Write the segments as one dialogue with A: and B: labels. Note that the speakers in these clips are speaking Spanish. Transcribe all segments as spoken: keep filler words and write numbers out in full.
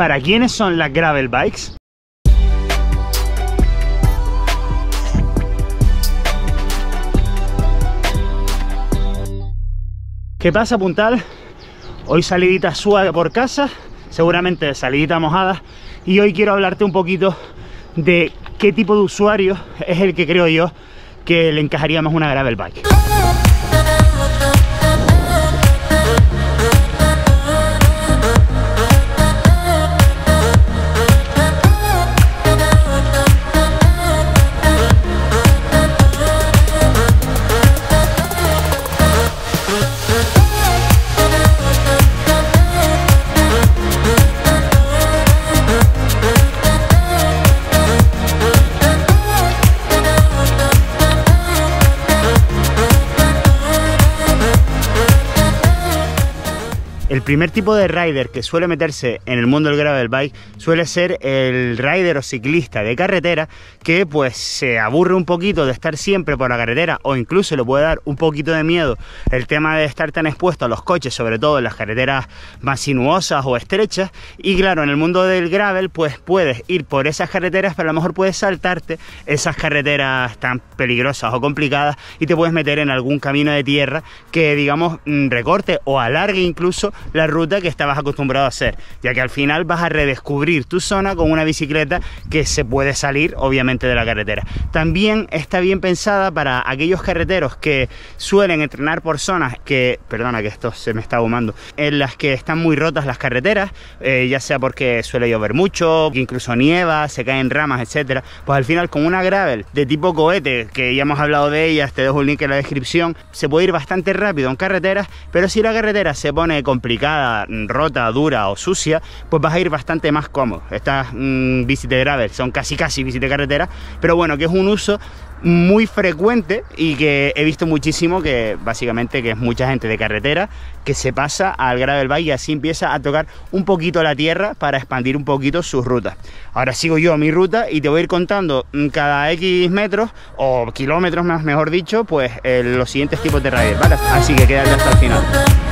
A: ¿Para quiénes son las gravel bikes? ¿Qué pasa, Puntal? Hoy salidita suave por casa, seguramente salidita mojada, y hoy quiero hablarte un poquito de qué tipo de usuario es el que creo yo que le encajaría más una gravel bike. El primer tipo de rider que suele meterse en el mundo del gravel bike suele ser el rider o ciclista de carretera que pues se aburre un poquito de estar siempre por la carretera, o incluso le puede dar un poquito de miedo el tema de estar tan expuesto a los coches, sobre todo en las carreteras más sinuosas o estrechas. Y claro, en el mundo del gravel pues puedes ir por esas carreteras, pero a lo mejor puedes saltarte esas carreteras tan peligrosas o complicadas y te puedes meter en algún camino de tierra que, digamos, recorte o alargue incluso la ruta que estabas acostumbrado a hacer, ya que al final vas a redescubrir tu zona con una bicicleta que se puede salir obviamente de la carretera. También está bien pensada para aquellos carreteros que suelen entrenar por zonas que, perdona que esto se me está ahumando, en las que están muy rotas las carreteras, eh, ya sea porque suele llover mucho, que incluso nieva, se caen ramas, etcétera. Pues al final con una gravel de tipo cohete, que ya hemos hablado de ellas, te dejo un link en la descripción, se puede ir bastante rápido en carreteras, pero si la carretera se pone complicada, rota, dura o sucia, pues vas a ir bastante más cómodo. Estas mmm, bicis de gravel son casi casi bicis de carretera, pero bueno, que es un uso muy frecuente y que he visto muchísimo, que básicamente que es mucha gente de carretera que se pasa al gravel bike y así empieza a tocar un poquito la tierra para expandir un poquito sus rutas. Ahora sigo yo mi ruta y te voy a ir contando cada X metros o kilómetros más, mejor dicho, pues eh, los siguientes tipos de rider, ¿vale? Así que quédate hasta el final.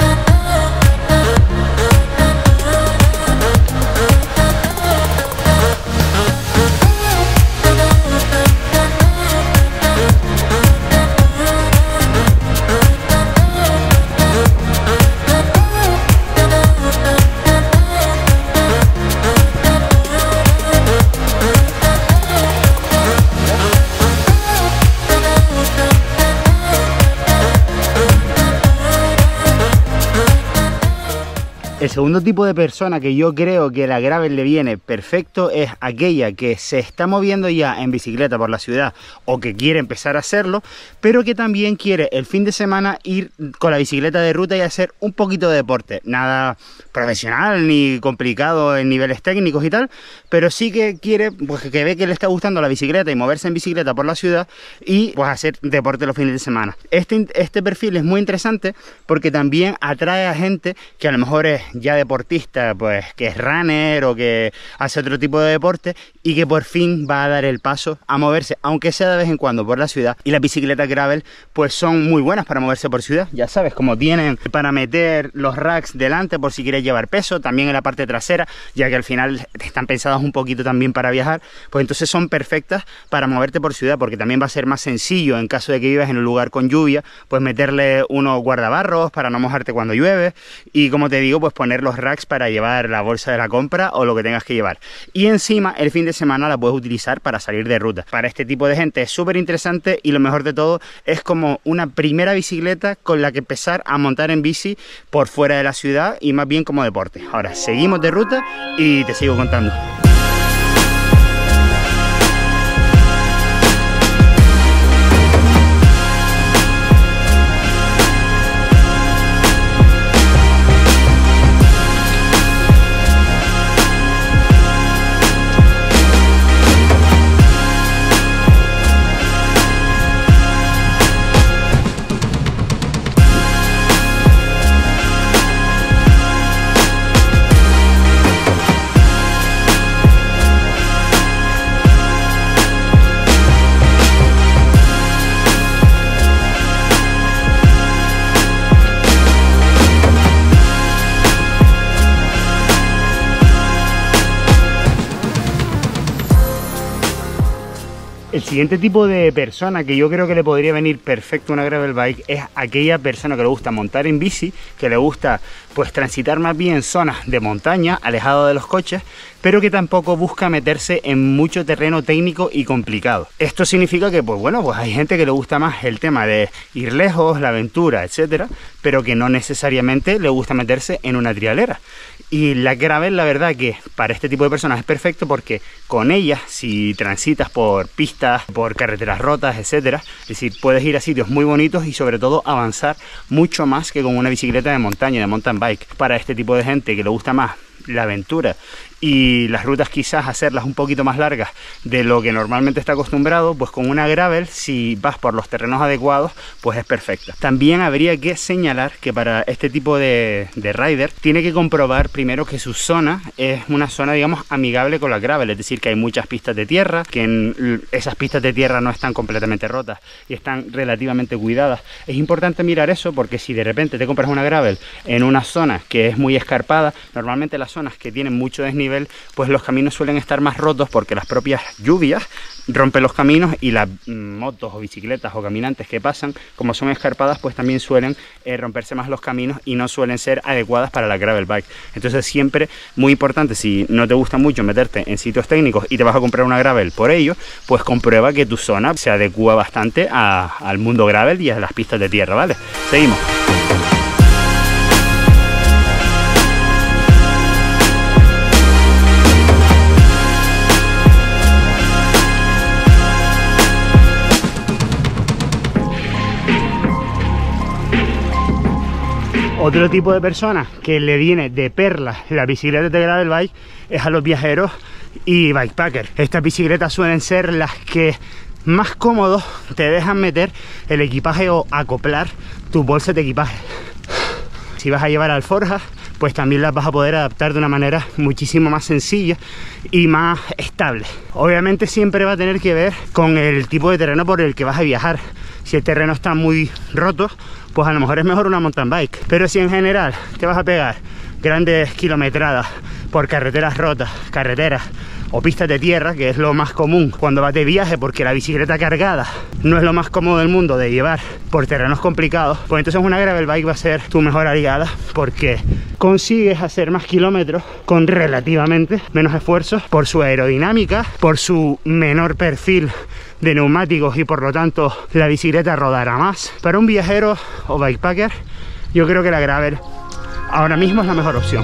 A: El segundo tipo de persona que yo creo que la gravel le viene perfecto es aquella que se está moviendo ya en bicicleta por la ciudad o que quiere empezar a hacerlo, pero que también quiere el fin de semana ir con la bicicleta de ruta y hacer un poquito de deporte. Nada profesional ni complicado en niveles técnicos y tal, pero sí que quiere, pues que ve que le está gustando la bicicleta y moverse en bicicleta por la ciudad y pues hacer deporte los fines de semana. Este, este perfil es muy interesante porque también atrae a gente que a lo mejor es ya deportista, pues que es runner o que hace otro tipo de deporte y que por fin va a dar el paso a moverse, aunque sea de vez en cuando, por la ciudad. Y las bicicletas gravel pues son muy buenas para moverse por ciudad, ya sabes, como tienen para meter los racks delante por si quieres llevar peso, también en la parte trasera, ya que al final están pensadas un poquito también para viajar, pues entonces son perfectas para moverte por ciudad, porque también va a ser más sencillo en caso de que vivas en un lugar con lluvia, pues meterle unos guardabarros para no mojarte cuando llueve y, como te digo, pues poner los racks para llevar la bolsa de la compra o lo que tengas que llevar. Y encima el fin de semana la puedes utilizar para salir de ruta. Para este tipo de gente es súper interesante y lo mejor de todo es como una primera bicicleta con la que empezar a montar en bici por fuera de la ciudad y más bien como deporte. Ahora seguimos de ruta y te sigo contando. El siguiente tipo de persona que yo creo que le podría venir perfecto una gravel bike es aquella persona que le gusta montar en bici, que le gusta pues transitar más bien zonas de montaña, alejado de los coches, pero que tampoco busca meterse en mucho terreno técnico y complicado. Esto significa que pues bueno, pues hay gente que le gusta más el tema de ir lejos, la aventura, etcétera, pero que no necesariamente le gusta meterse en una trialera. Y la gravel, la verdad que para este tipo de personas es perfecto, porque con ella, si transitas por pistas, por carreteras rotas, etcétera, es decir, puedes ir a sitios muy bonitos y sobre todo avanzar mucho más que con una bicicleta de montaña, de mountain bike. Para este tipo de gente que le gusta más la aventura y las rutas quizás hacerlas un poquito más largas de lo que normalmente está acostumbrado, pues con una gravel, si vas por los terrenos adecuados, pues es perfecta. También habría que señalar que para este tipo de, de rider tiene que comprobar primero que su zona es una zona, digamos, amigable con la gravel, es decir, que hay muchas pistas de tierra, que en esas pistas de tierra no están completamente rotas y están relativamente cuidadas. Es importante mirar eso, porque si de repente te compras una gravel en una zona que es muy escarpada, normalmente las zonas que tienen mucho desnivel, pues los caminos suelen estar más rotos, porque las propias lluvias rompen los caminos y las motos o bicicletas o caminantes que pasan, como son escarpadas, pues también suelen eh, romperse más los caminos y no suelen ser adecuadas para la gravel bike. Entonces siempre muy importante, si no te gusta mucho meterte en sitios técnicos y te vas a comprar una gravel por ello, pues comprueba que tu zona se adecua bastante a, al mundo gravel y a las pistas de tierra, ¿vale? Seguimos. Otro tipo de personas que le viene de perlas la bicicleta de gravel bike es a los viajeros y bikepackers. Estas bicicletas suelen ser las que más cómodos te dejan meter el equipaje o acoplar tus bolsas de equipaje. Si vas a llevar alforjas, pues también las vas a poder adaptar de una manera muchísimo más sencilla y más estable. Obviamente siempre va a tener que ver con el tipo de terreno por el que vas a viajar. Si el terreno está muy roto, pues a lo mejor es mejor una mountain bike. Pero si en general te vas a pegar grandes kilometradas por carreteras rotas, carreteras o pistas de tierra, que es lo más común cuando vas de viaje, porque la bicicleta cargada no es lo más cómodo del mundo de llevar por terrenos complicados, pues entonces una gravel bike va a ser tu mejor aliada, porque consigues hacer más kilómetros con relativamente menos esfuerzos por su aerodinámica, por su menor perfil de neumáticos, y por lo tanto la bicicleta rodará más. Para un viajero o bikepacker, yo creo que la gravel ahora mismo es la mejor opción.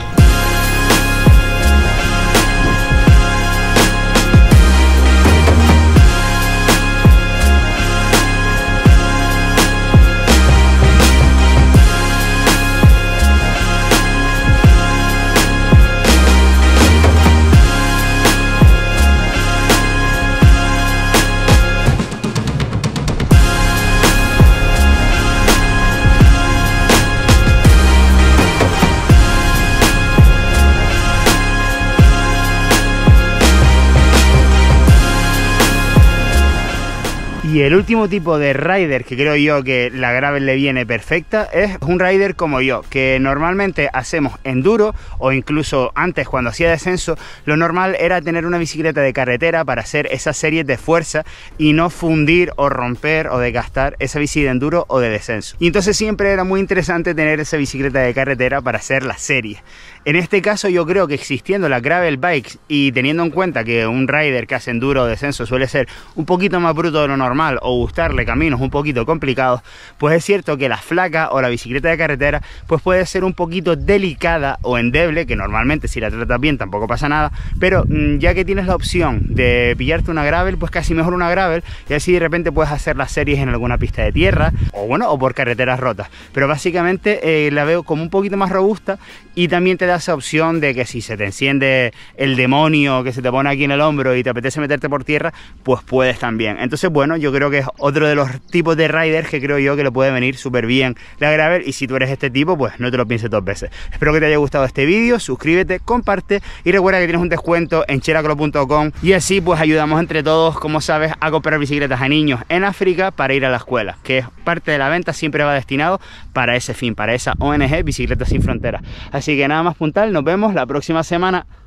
A: Y el último tipo de rider que creo yo que la gravel le viene perfecta es un rider como yo, que normalmente hacemos enduro, o incluso antes cuando hacía descenso, lo normal era tener una bicicleta de carretera para hacer esas series de fuerza y no fundir o romper o desgastar esa bici de enduro o de descenso. Y entonces siempre era muy interesante tener esa bicicleta de carretera para hacer la serie. En este caso yo creo que existiendo la gravel bikes y teniendo en cuenta que un rider que hace enduro o descenso suele ser un poquito más bruto de lo normal o gustarle caminos un poquito complicados, pues es cierto que la flaca o la bicicleta de carretera pues puede ser un poquito delicada o endeble, que normalmente si la tratas bien tampoco pasa nada, pero mmm, ya que tienes la opción de pillarte una gravel, pues casi mejor una gravel, y así de repente puedes hacer las series en alguna pista de tierra o bueno, o por carreteras rotas. Pero básicamente eh, la veo como un poquito más robusta, y también te da esa opción de que si se te enciende el demonio que se te pone aquí en el hombro y te apetece meterte por tierra, pues puedes también. Entonces bueno, yo creo que es otro de los tipos de riders que creo yo que le puede venir súper bien la gravel, y si tú eres este tipo, pues no te lo pienses dos veces. Espero que te haya gustado este vídeo, suscríbete, comparte y recuerda que tienes un descuento en chelaclo punto com, y así pues ayudamos entre todos, como sabes, a comprar bicicletas a niños en África para ir a la escuela, que es parte de la venta, siempre va destinado para ese fin, para esa O N G Bicicletas Sin Fronteras. Así que nada más puntal, nos vemos la próxima semana.